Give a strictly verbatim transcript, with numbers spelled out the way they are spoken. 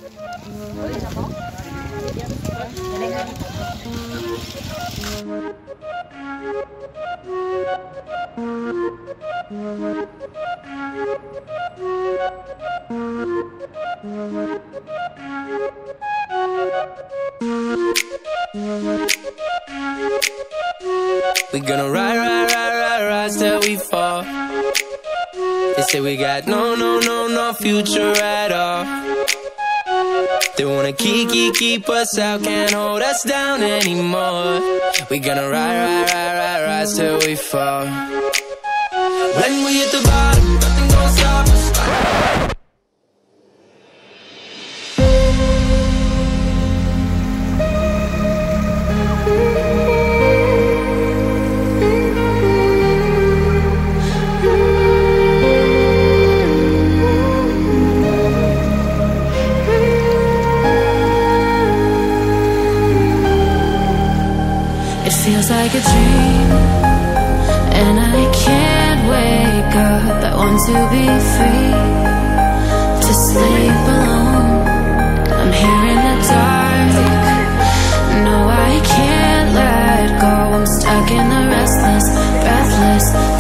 We gonna ride, ride, ride, ride, rise till we fall. They say we got no, no, no, no future at all. They wanna keep, keep, keep us out, can't hold us down anymore. We gonna ride, ride, ride, ride, rise till we fall. When we hit the bottom, nothing gonna stop us. Feels like a dream, and I can't wake up. I want to be free, to sleep alone. I'm here in the dark, no I can't let go. I'm stuck in the restless, breathless